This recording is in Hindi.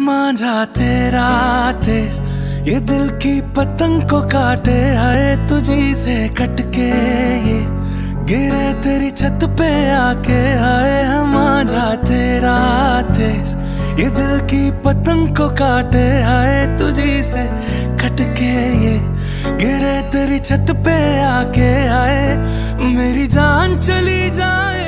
मांझा तेरा तेज ये दिल की पतंग को काटे, हाय तुझी से कटके ये गिरे तेरी छत पे आके। हाय मांझा तेरा तेज ये दिल की पतंग को काटे, हाय तुझी से कटके ये गिरे तेरी छत पे आके। हाय मेरी जान चली जाए